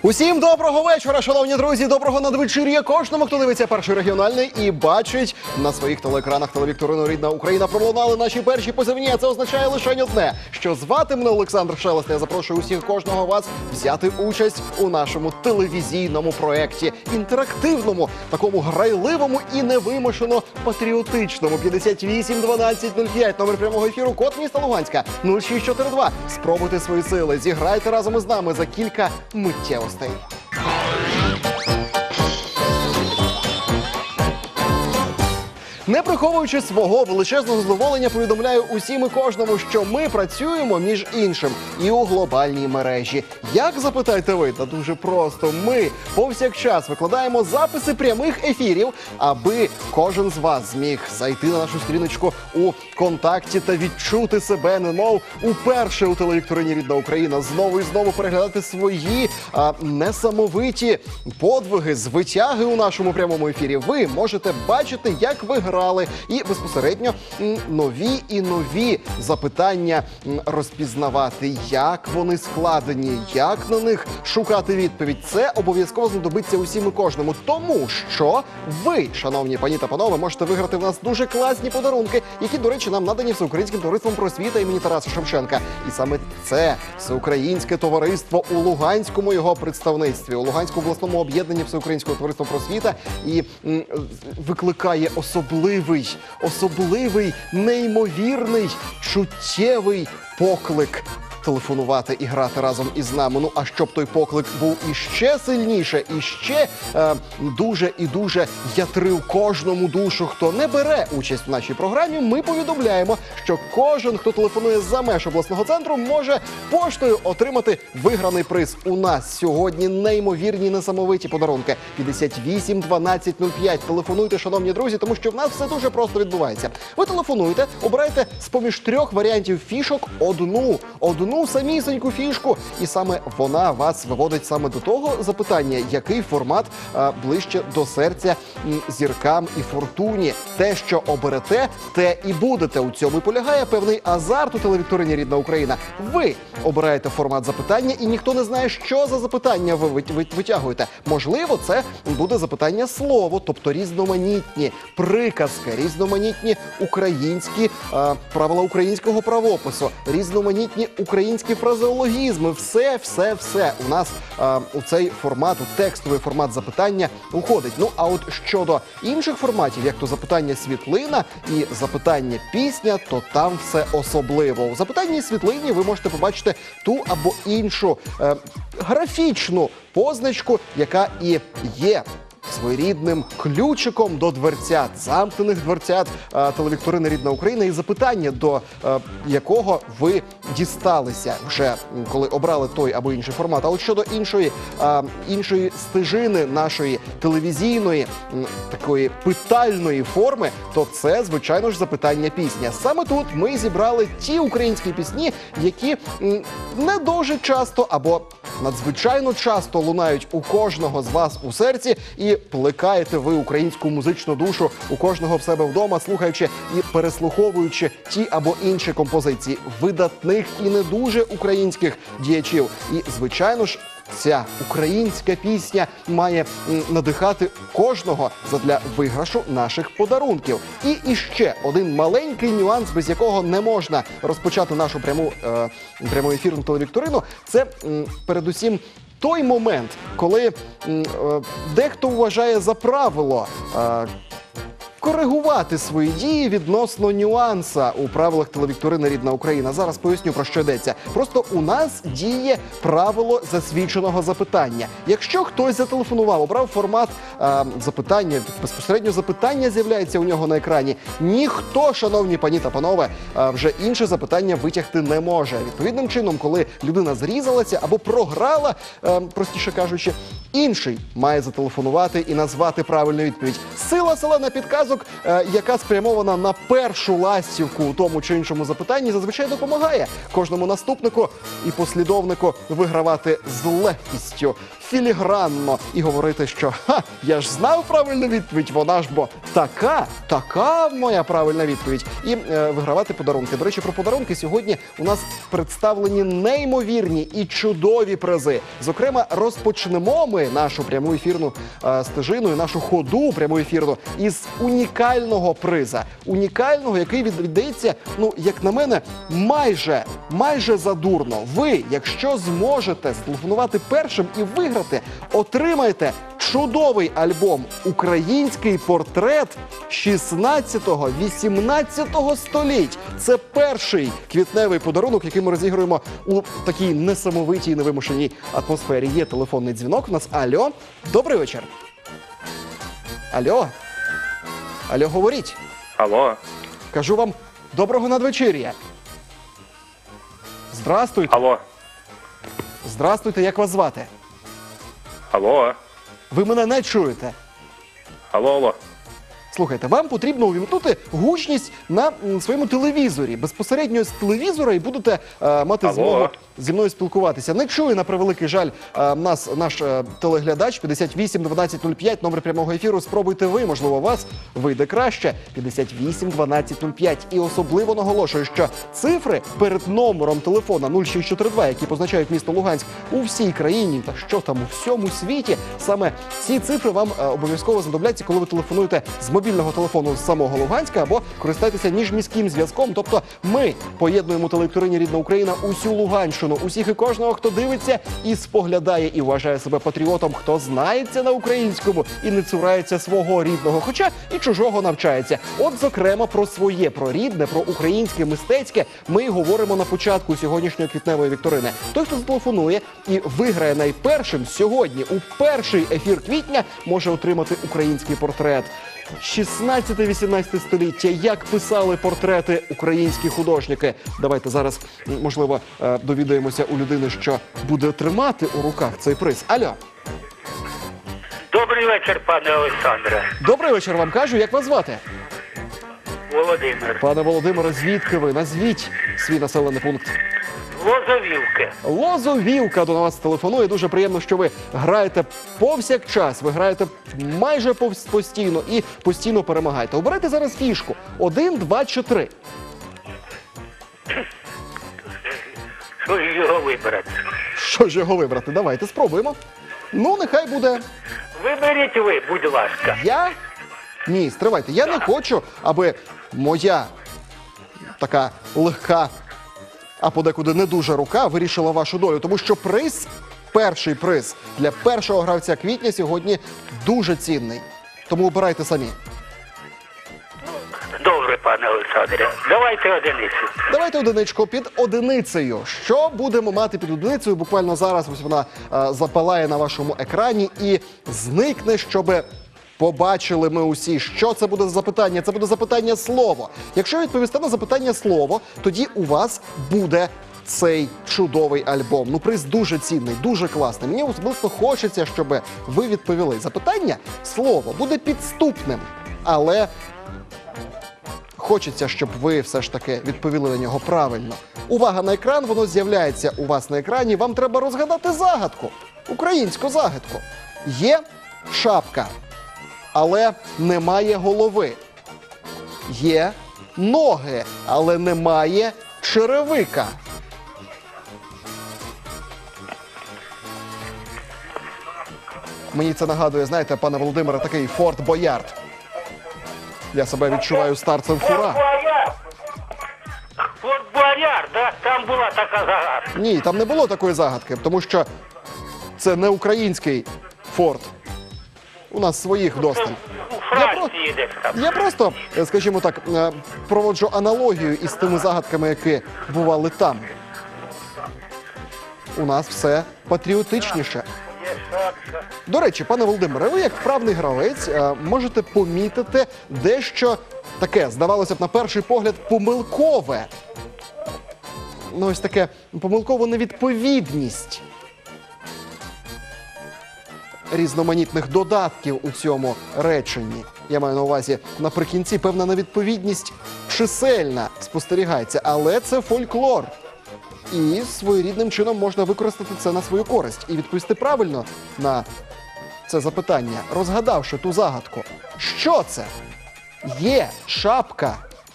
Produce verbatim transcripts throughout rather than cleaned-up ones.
Усім доброго вечора, шановні друзі, доброго надвечір'я кожному, хто дивиться Перший регіональний і бачить на своїх телеекранах телевікторину «Рідна Україна». Пролунали наші перші позивні, а це означає лише одне, що звати мене Олександр Шелест. Я запрошую усіх кожного вас взяти участь у нашому телевізійному проєкті, інтерактивному, такому грайливому і невимушено патріотичному. п'ятдесят вісім дванадцять нуль п'ять, номер прямого ефіру, код міста Луганська нуль шість чотири два. Спробуйте свої сили, зіграйте разом із нами за кілька миттєвостей. Не приховуючи свого величезного задоволення, повідомляю усім і кожному, що ми працюємо, між іншим, і у глобальній мережі. Як, запитаєте ви? Та дуже просто. Ми повсякчас викладаємо записи прямих ефірів, аби кожен з вас зміг зайти на нашу сторіночку у контакті та відчути себе, немов уперше у телевікторині «Рідна Україна». Знову і знову переглядати свої а, несамовиті подвиги, звитяги у нашому прямому ефірі. Ви можете бачити, як ви граєте, і безпосередньо нові і нові запитання розпізнавати, як вони складені, як на них шукати відповідь. Це обов'язково знадобиться усім і кожному, тому що ви, шановні пані та панове, можете виграти в нас дуже класні подарунки, які, до речі, нам надані Всеукраїнським товариством просвіта імені Тараса Шевченка. І саме це Всеукраїнське товариство у Луганському його представництві, у Луганському обласному об'єднанні Всеукраїнського товариства просвіта і м, викликає особливий Особливий, особливий, неймовірний, чуттєвий поклик телефонувати і грати разом із нами. Ну, а щоб той поклик був іще сильніше, іще е, дуже і дуже ятрив кожному душу, хто не бере участь в нашій програмі, ми повідомляємо, що кожен, хто телефонує за меж обласного центру, може поштою отримати виграний приз. У нас сьогодні неймовірні, несамовиті подарунки. п'ятдесят вісім дванадцять нуль п'ять. Телефонуйте, шановні друзі, тому що в нас все дуже просто відбувається. Ви телефонуєте, обираєте з-поміж трьох варіантів фішок одну, одну самісеньку фішку, і саме вона вас виводить саме до того запитання, який формат а, ближче до серця м, зіркам і фортуні. Те, що оберете, те і будете. У цьому і полягає певний азарт у телевікторині «Рідна Україна». Ви обираєте формат запитання, і ніхто не знає, що за запитання ви витягуєте. Можливо, це буде запитання слово, тобто різноманітні приказки, різноманітні українські а, правила українського правопису, різноманітні українські фразеологізми, все, все, все у нас а, у цей формат, у текстовий формат запитання уходить. Ну, а от щодо інших форматів, як то запитання світлина і запитання пісня, то там все особливо. У запитанні світлині ви можете побачити ту або іншу е, графічну позначку, яка і є своєрідним ключиком до дверцят, замкнених дверцят а, телевікторини «Рідна Україна», і запитання, до а, якого ви дісталися вже, коли обрали той або інший формат. А от щодо іншої, а, іншої стежини нашої телевізійної, м, такої питальної форми, то це, звичайно ж, запитання пісня. Саме тут ми зібрали ті українські пісні, які м, не дуже часто або надзвичайно часто лунають у кожного з вас у серці, і плекаєте ви українську музичну душу у кожного в себе вдома, слухаючи і переслуховуючи ті або інші композиції видатних і не дуже українських діячів. І, звичайно ж, ця українська пісня має надихати кожного задля виграшу наших подарунків. І іще один маленький нюанс, без якого не можна розпочати нашу пряму, е, пряму ефірну телевікторину, це м, передусім той момент, коли м, е, дехто вважає за правило е, коригувати свої дії відносно нюанса у правилах телевікторини «Рідна Україна». Зараз поясню, про що йдеться. Просто у нас діє правило засвідченого запитання. Якщо хтось зателефонував, обрав формат а, запитання, безпосередньо запитання з'являється у нього на екрані, ніхто, шановні пані та панове, а, вже інше запитання витягти не може. Відповідним чином, коли людина зрізалася або програла, а, простіше кажучи, інший має зателефонувати і назвати правильну відповідь. Сила селена підказок, е, яка спрямована на першу ластівку у тому чи іншому запитанні, зазвичай допомагає кожному наступнику і послідовнику вигравати з легкістю. філігранно і говорити, що ха, я ж знав правильну відповідь, вона ж бо така, така моя правильна відповідь. І е, вигравати подарунки. До речі, про подарунки сьогодні у нас представлені неймовірні і чудові призи. Зокрема, розпочнемо ми нашу пряму ефірну е, стежину і нашу ходу пряму ефірну із унікального приза. Унікального, який віддається, ну, як на мене, майже, майже задурно. Ви, якщо зможете зтелефонувати першим і виграти, отримаєте чудовий альбом «Український портрет шістнадцятого-вісімнадцятого століть». Це перший квітневий подарунок, який ми розігруємо у такій несамовитій, невимушеній атмосфері. Є телефонний дзвінок у нас. Алло, добрий вечір. Алло. Алло, говоріть. Алло. Кажу вам доброго надвечір'я. Здрастуйте. Алло. Здрастуйте, як вас звати? Алло. Ви мене не чуєте. Алло, алло. Слухайте, вам потрібно увімкнути гучність на м, своєму телевізорі. Безпосередньо з телевізора і будете е, мати Алло. змогу зі мною спілкуватися. Не чує, на превеликий жаль, е, нас наш е, телеглядач п'ятдесят вісім дванадцять нуль п'ять, номер прямого ефіру. Спробуйте ви, можливо, у вас вийде краще. п'ятдесят вісім дванадцять нуль п'ять. І особливо наголошую, що цифри перед номером телефона нуль шість чотири два, які позначають місто Луганськ у всій країні, та що там у всьому світі, саме ці цифри вам е, обов'язково знадобляться, коли ви телефонуєте з мобільного телефону з самого Луганська або користайтеся міжміським зв'язком. Тобто ми поєднуємо у телевікторині «Рідна Україна» усю Луганщину, усіх і кожного, хто дивиться і споглядає, і вважає себе патріотом, хто знається на українському і не цурається свого рідного, хоча і чужого навчається. От, зокрема, про своє, про рідне, про українське, мистецьке ми й говоримо на початку сьогоднішньої квітневої вікторини. Той, хто зателефонує і виграє найпершим сьогодні, у перший ефір квітня, може отримати український портрет. шістнадцяте-вісімнадцяте століття. Як писали портрети українські художники? Давайте зараз, можливо, довідаємося у людини, що буде тримати у руках цей приз. Алло. Добрий вечір, пане Олександре. Добрий вечір вам кажу. Як вас звати? Володимир. Пане Володимире, звідки ви? Назвіть свій населений пункт. Лозовівки. Лозовівка до нас телефонує. Дуже приємно, що ви граєте повсякчас. Ви граєте майже повс- постійно і постійно перемагаєте. Обирайте зараз фішку. Один, два чи три. Що ж його вибрати? Що ж його вибрати? Давайте спробуємо. Ну, нехай буде Виберіть ви, будь ласка. я. Ні, стривайте. Я не хочу, аби моя така легка, а подекуди не дуже рука вирішила вашу долю. Тому що приз, перший приз для першого гравця квітня сьогодні дуже цінний. Тому обирайте самі. Добре, пане Олександре. Давайте одиницю. Давайте одиничку під одиницею. Що будемо мати під одиницею? Буквально зараз ось вона е, запалає на вашому екрані і зникне, щоби побачили ми усі, що це буде за запитання. Це буде запитання слово. Якщо відповісте на запитання слово, тоді у вас буде цей чудовий альбом. Ну, приз дуже цінний, дуже класний. Мені особисто хочеться, щоб ви відповіли. Запитання слово буде підступним, але хочеться, щоб ви все ж таки відповіли на нього правильно. Увага на екран, воно з'являється у вас на екрані. Вам треба розгадати загадку. Українську загадку. Є шапка, але немає голови. Є ноги, але немає черевика. Мені це нагадує, знаєте, пане Володимире, такий Форт Боярд. Я себе відчуваю старцем Фура. Форт-Боярд. Форт-Боярд, да? Там була така загадка. Ні, там не було такої загадки, тому що це не український форт. У нас своїх досталь. У Франції десь там. Я просто, е, скажімо так, е, проводжу аналогію із тими загадками, які бували там. У нас все патріотичніше. Є шапка. До речі, пане Володимире, ви як вправний гравець е, можете помітити дещо таке, здавалося б, на перший погляд, помилкове. Ну, ось таке помилкову невідповідність різноманітних додатків у цьому реченні. Я маю на увазі, наприкінці певна невідповідність чисельна спостерігається, але це фольклор. І своєрідним чином можна використати це на свою користь і відповісти правильно на це запитання, розгадавши ту загадку. Що це? Є шапка,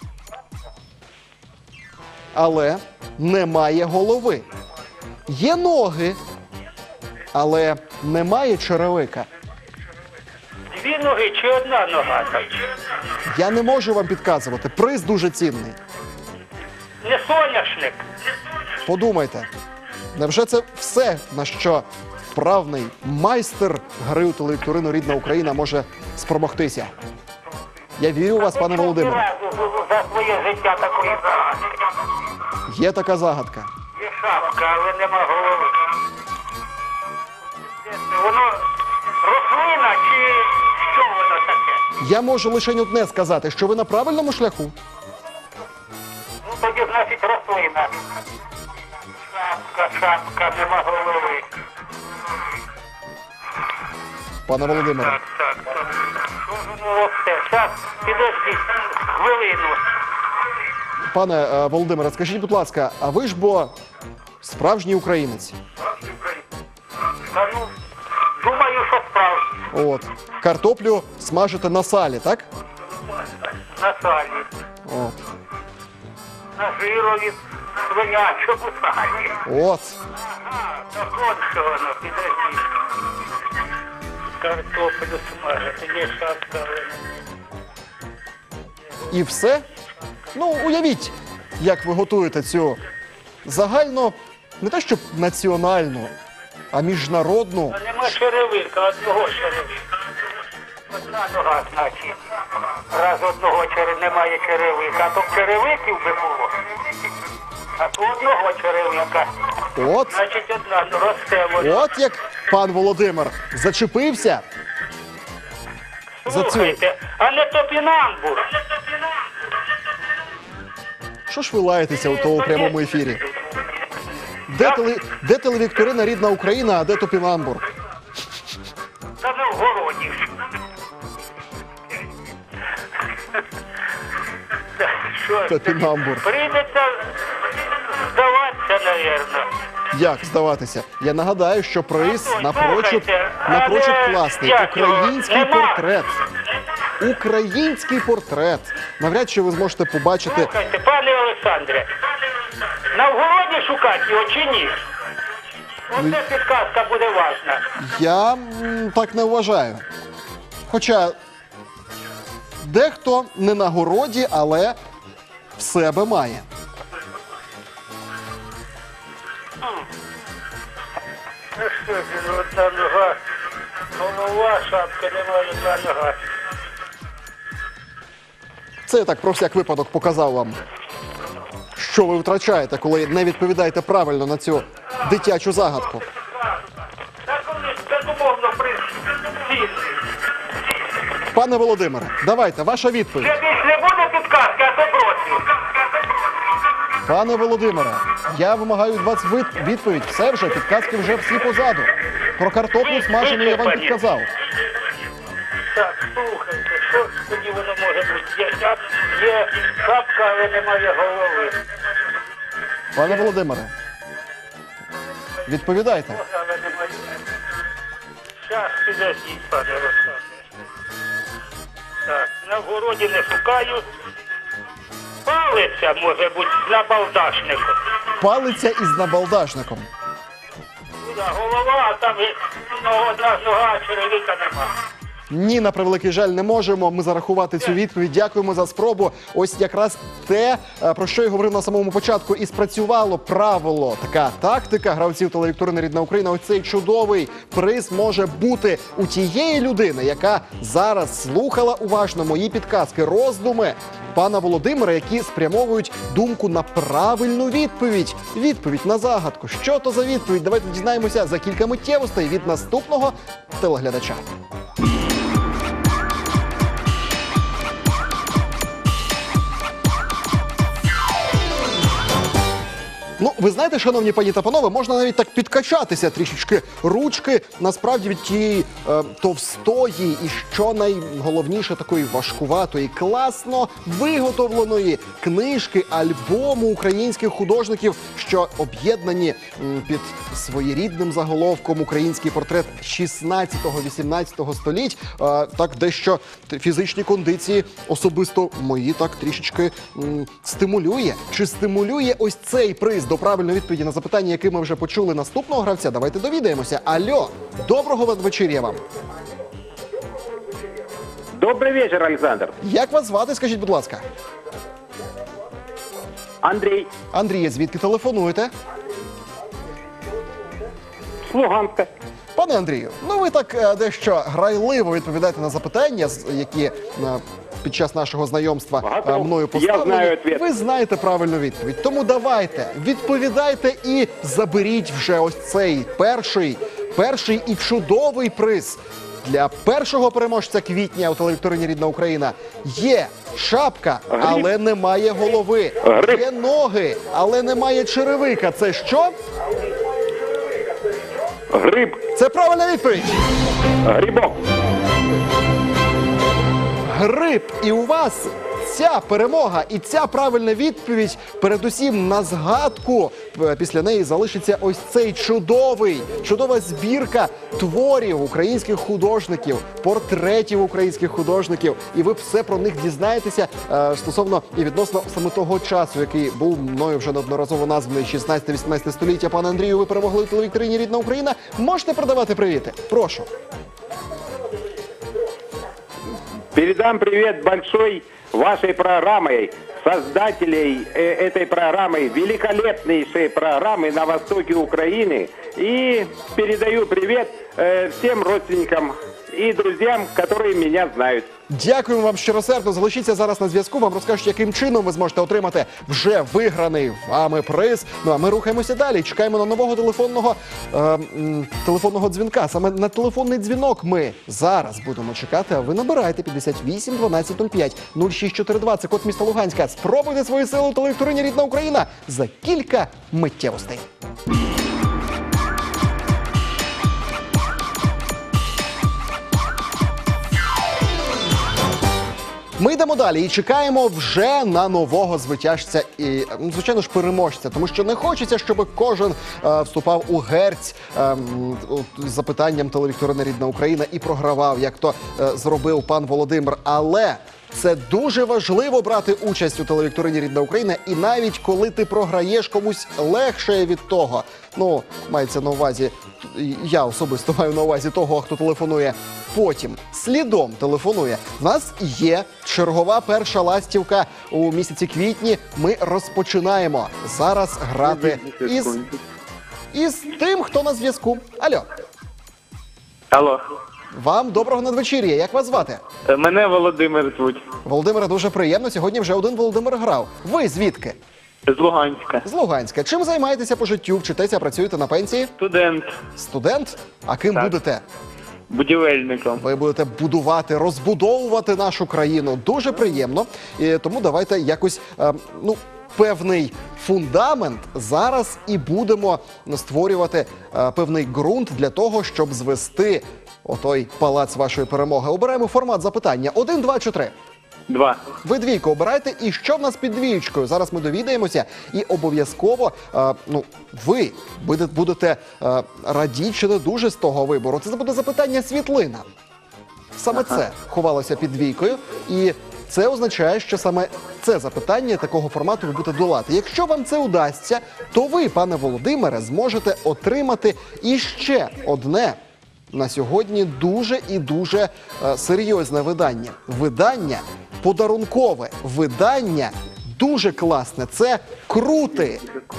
але немає голови. Є ноги, але немає черевика. Дві ноги чи одна нога? Так? Я не можу вам підказувати. Приз дуже цінний. Не соняшник. Подумайте, невже це все, на що вправний майстер гри у телевікторину «Рідна Україна» може спромогтися? Я вірю у вас, пане Володимире. За своє життя такої загадки. Є така загадка. Є шапка, але нема голови. Воно рослина чи що воно таке? Я можу лише одне сказати, що ви на правильному шляху. Ну тоді, значить, рослина. Шапка, шапка, нема голови. Пане Володимире, Так, так, так. Що ж воно росте? Зараз, підождіть, хвилину. пане е, Володимире, скажіть, будь ласка, а ви ж бо справжній українець? Та ну, думаю, що справді. От, картоплю смажите на салі, так? На салі. От, На жирові, свинячому салі. от. Ага, так от що воно, підождіть. Картоплю смажити, є шапка, але І все? Ну, уявіть, як ви готуєте цю загально, не те щоб національну, а міжнародну. А нема черевика, одного черевика. Одна нога, значить. Раз одного черев... немає черевика, а то б черевиків би було. А то одного черевика. От, Значить, одна ну, росте воно. от як пан Володимир зачепився за цю. Слухайте, а не топінамбур. Що ж ви лаєтеся у тому прямому ефірі? Де, теле... де телевікторина «Рідна Україна», а де топінамбур? Та не в городі. Та що? Топінамбур. Прийдеться здаватися, навірно. Як здаватися? Я нагадаю, що приз Ой, напрочуд, слухайте, напрочуд але класний. як його? Український Нема? портрет. Український портрет. Навряд чи ви зможете побачити. Слухайте, пане Олександре, на вгороді шукати його чи ні? Оце підказка буде важна. Я м, так не вважаю. Хоча дехто не на городі, але в себе має. Ну що ж, він, одна нога, голова, шапка, немає одна нога. Це я так про всяк випадок показав вам, що ви втрачаєте, коли не відповідаєте правильно на цю дитячу загадку. Так вони, безумовно, приз цінний. Пане Володимире, давайте, ваша відповідь. Вже більш не буде підказки, а то проти. Пане Володимире, я вимагаю від вас від- відповідь. Все вже, підказки вже всі позаду. Про картоплю смажену я вам підказав. Так, слухайте, що ж тоді воно може бути? Є, шап- є шапка, але немає голови. Пане Володимире, відповідайте. Але немає. Щас, підождіть, пане Олександре. Так, на вгороді не шукаю. Палиця може бути на балдашнику. Палиця із набалдашником. Ну, да, голова, а там і, ну, одна нога, а черевика нема. Ні, на превеликий жаль, не можемо ми зарахувати цю відповідь. Дякуємо за спробу. Ось якраз те, е, про що я говорив на самому початку, і спрацювало правило. Така тактика гравців телевікторини «Рідна Україна». Ось цей чудовий приз може бути у тієї людини, яка зараз слухала уважно мої підказки, роздуми пана Володимира, які спрямовують думку на правильну відповідь. Відповідь на загадку. Що то за відповідь? Давайте дізнаємося за кілька миттєвостей від наступного телеглядача. Ну, ви знаєте, шановні пані та панове, можна навіть так підкачатися трішечки ручки, насправді від тієї е, товстої і, що найголовніше, такої важкуватої, класно виготовленої книжки, альбому українських художників, що об'єднані м, під своєрідним заголовком «Український портрет шістнадцятого-вісімнадцятого століть». Е, так дещо фізичні кондиції особисто мої так трішечки м, стимулює. Чи стимулює ось цей приз? До правильної відповіді на запитання, яке ми вже почули наступного гравця, давайте довідаємося. Алло, доброго вечір'я вам. Добрый вечер, Александр. Як вас звати, скажіть, будь ласка? Андрей, Андрій, звідки телефонуєте? с Луганска. Пане Андрію, ну ви так е, дещо грайливо відповідаєте на запитання, з- які е, під час нашого знайомства е, Готов. мною Я поставлені. знаю відповідь. Ви знаєте правильну відповідь. Тому давайте, відповідайте і заберіть вже ось цей перший, перший і чудовий приз. Для першого переможця квітня у телевікторині «Рідна Україна» є шапка, але немає голови. Гриб. Є ноги, але немає черевика. Це що? Гриб, Це правильна відповідь. грибок. Гриб. І у вас ця перемога і ця правильна відповідь передусім на згадку. П- Після неї залишиться ось цей чудовий, чудова збірка творів українських художників, портретів українських художників. І ви все про них дізнаєтеся е, стосовно і відносно саме того часу, який був мною вже неодноразово названий шістнадцяте-вісімнадцяте століття. Пане Андрію, ви перемогли у телевікторині «Рідна Україна». Можете передавати привіти? Прошу. Передам привет большой вашей программой, создателей э, этой программы, великолепнейшей программы на востоке Украины. И передаю привет э, всем родственникам и друзьям, которые меня знают. Дякуємо вам щиросердно. Залишіться зараз на зв'язку. Вам розкажуть, яким чином ви зможете отримати вже виграний вами приз. Ну а ми рухаємося далі. Чекаємо на нового телефонного е, м, телефонного дзвінка. Саме на телефонний дзвінок ми зараз будемо чекати. А ви набирайте п'ятдесят вісім дванадцять нуль п'ять нуль шість чотири два. Це код міста Луганська. Спробуйте свої сили у телевікторині «Рідна Україна» за кілька миттєвостей. Ми йдемо далі і чекаємо вже на нового звитяжця і, ну, звичайно ж, переможця, тому що не хочеться, щоб кожен е, вступав у герць е, м, от, з запитанням телевікторини «Рідна Україна» і програвав, як то е, зробив пан Володимир. Але це дуже важливо брати участь у телевікторині «Рідна Україна», і навіть коли ти програєш, комусь легше від того. Ну, мається на увазі, я особисто маю на увазі того, хто телефонує потім, слідом телефонує. В нас є чергова перша ластівка у місяці квітні. Ми розпочинаємо зараз грати із, із тим, хто на зв'язку. Алло, Алло, вам доброго надвечір'я. Як вас звати? Е, мене Володимир звуть. Володимире, дуже приємно. Сьогодні вже один Володимир грав. Ви звідки? З Луганська. З Луганська. Чим займаєтеся по життю? Вчитеся, працюєте на пенсії? Студент, Студент? А ким Так. будете? будівельником. Ви будете будувати, розбудовувати нашу країну. Дуже приємно. І тому давайте якось, е, ну, певний фундамент зараз і будемо створювати е, певний ґрунт для того, щоб звести отой палац вашої перемоги. Обираємо формат запитання. Один, два чи три? Два. Ви двійку обирайте. І що в нас під двієчкою? Зараз ми довідаємося. І обов'язково, е, ну, ви будете, будете е, раді чи не дуже з того вибору. Це буде запитання світлина. Саме це ховалося під двійкою. І це означає, що саме це запитання такого формату ви будете долати. Якщо вам це удасться, то ви, пане Володимире, зможете отримати іще одне на сьогодні дуже і дуже е, серйозне видання. Видання подарункове, видання дуже класне. Це крути.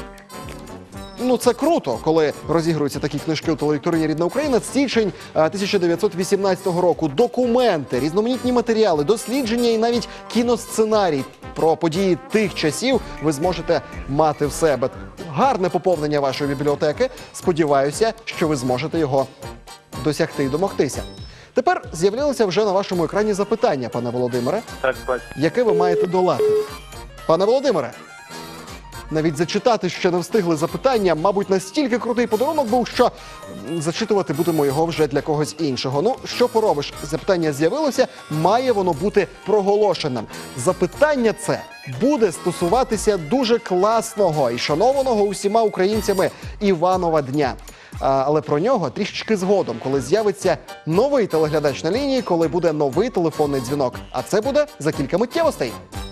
Ну, це круто, коли розігруються такі книжки у телевікторині «Рідна Україна». Січень е, тисяча дев'ятсот вісімнадцятого року. Документи, різноманітні матеріали, дослідження і навіть кіносценарій про події тих часів ви зможете мати в себе. Гарне поповнення вашої бібліотеки. Сподіваюся, що ви зможете його досягти і домогтися. Тепер з'явилося вже на вашому екрані запитання, пане Володимире, Так, бачу. яке ви маєте долати. Пане Володимире, навіть зачитати ще не встигли запитання. Мабуть, настільки крутий подарунок був, що м, зачитувати будемо його вже для когось іншого. Ну, що поробиш? Запитання з'явилося, має воно бути проголошеним. Запитання це буде стосуватися дуже класного і шанованого усіма українцями Іванова дня. А, але про нього трішечки згодом, коли з'явиться новий телеглядач на лінії, коли буде новий телефонний дзвінок. А це буде за кілька миттєвостей.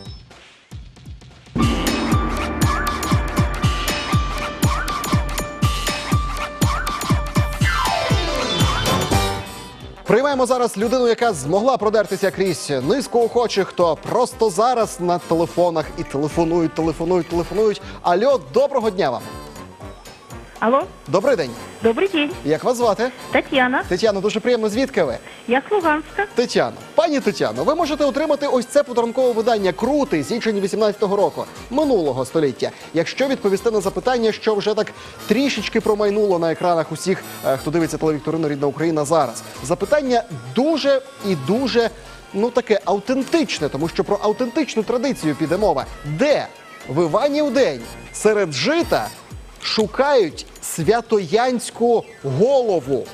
Приймаємо зараз людину, яка змогла продертися крізь низку охочих, хто просто зараз на телефонах і телефонують, телефонують, телефонують. Алло, доброго дня вам. Алло, Добрий день. добрый день. Як вас звати? Татьяна. Тетяно, дуже приємно. Звідки ви? Я с Луганска. Тетяно. Пані Тетяно, ви можете отримати ось це подарункове видання «Крутий» січень вісімнадцятого року, минулого століття. Якщо відповісти на запитання, що вже так трішечки промайнуло на екранах усіх, е, хто дивиться телевікторину «Рідна Україна» зараз. Запитання дуже і дуже, ну таке, автентичне, тому що про автентичну традицію піде мова. Де в Іванів день серед жита шукають святоянську голову?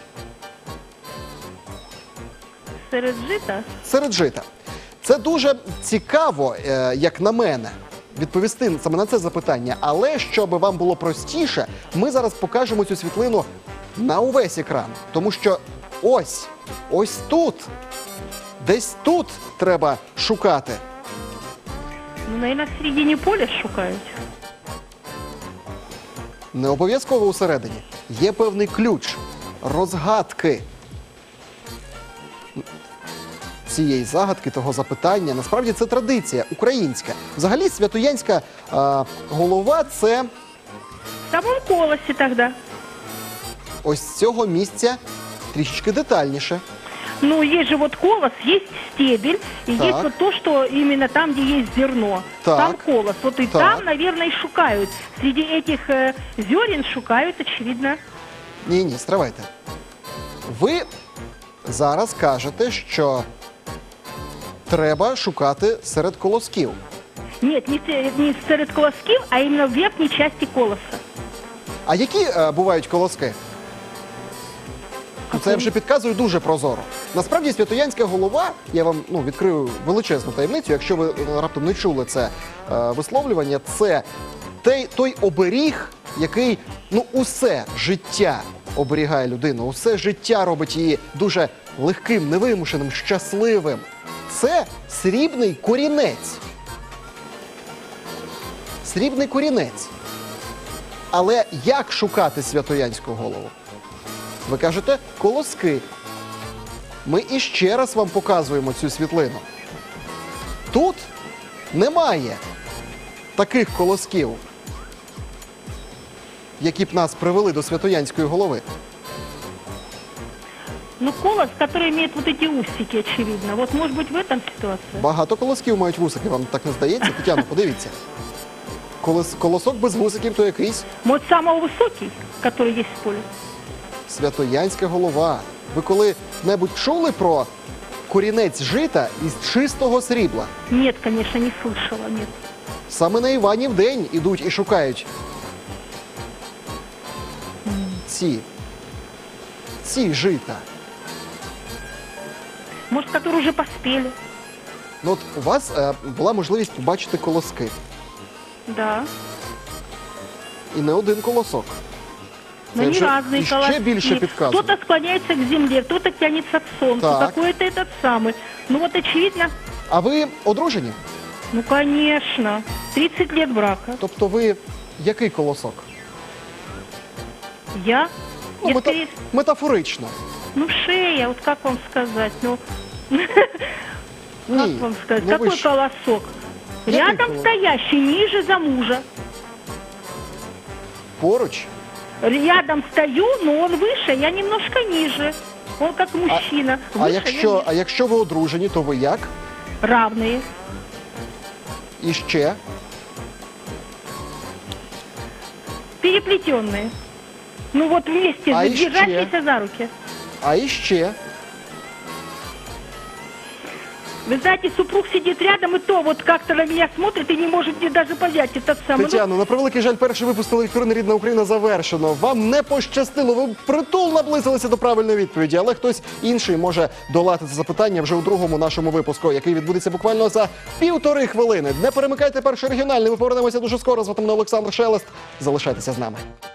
Серед жита. Серед жита. Це дуже цікаво, е, як на мене, відповісти саме на це запитання. Але, щоб вам було простіше, ми зараз покажемо цю світлину на увесь екран. Тому що ось, ось тут, десь тут треба шукати. Ну, наверное, в середине поля шукают. Не обов'язково усередині. Є певний ключ, розгадки цієї загадки, того запитання. Насправді це традиція українська. Взагалі святоянська е, голова – це В самом колосе тогда. ось з цього місця трішечки детальніше. Ну, есть же вот колос, есть стебель, и Так. есть вот то, что именно там, где есть зерно. Так. Там колос. Вот и Так. там, наверное, и шукают. Среди этих э, зерен шукают, очевидно. Ні-ні, стривайте. Ви зараз кажете, що треба шукати серед колосків. Нет, не, се- не среди колосків, а именно в верхней части колоса. А які е, бувають колоски? Ну, це я вже підказую дуже прозоро. Насправді святоянська голова, я вам ну, відкрию величезну таємницю, якщо ви е, раптом не чули це е, висловлювання, це той, той оберіг, який ну, усе життя оберігає людину, усе життя робить її дуже легким, невимушеним, щасливим. Це срібний корінець. Срібний корінець. Але як шукати святоянську голову? Ви кажете, колоски. Ми іще раз вам показуємо цю світлину. Тут немає таких колосків, які б нас привели до святоянської голови. Ну, колос, который имеет вот эти усики, очевидно. Вот, может быть, в этом ситуация. Багато колосків мають вусики, вам так не здається? Тетяно, подивіться. Колос, колосок без вусиків то якийсь Может, самый высокий, который есть в поле. святоянська голова. Ви коли-небудь чули про корінець жита із чистого срібла? Нет, конечно, не слышала, нет. Саме на Іванів день ідуть і шукають ці, ці жита. Может, которые уже поспели. Ну от у вас е, була можливість побачити колоски. Да. І не один колосок. Но Це не вже разные іще колоски. більше підказує. Кто-то склоняется к земле, кто-то тянется к солнцу, Так. какой-то этот самый. Ну вот очевидно, А ви одружені? ну конечно, тридцать лет брака. Тобто ви який колосок? Я? Ну, Я мета- скорее, метафорично. ну шея, вот как вам сказать, ну, Ні, как вам сказать, ну ви какой ж- колосок? Який Рядом колос? стоящий, ниже за мужа. поруч. Рядом стою, но он выше, я немножко ниже. Он как мужчина. А Выше, якщо, я а якщо ви одружені, то ви як? ниже. Равные. І ще? Переплетенные. Ну вот вместе, А держащиеся за руки. А іще? Вы знаете, супруг сидит рядом, и то вот как-то на меня смотрит и не может мне даже взять этот самый. Ну, Тетяно, на превеликий жаль, перший випуск телевікторини «Рідна Україна» завершено. Вам не пощастило, ви притул наблизилися до правильної відповіді, але хтось інший може долати це запитання вже у другому нашому випуску, який відбудеться буквально за півтори хвилини. Не перемикайте перший регіональний, ми повернемося дуже скоро. Звати мене Олександр Шелест. Залишайтеся з нами.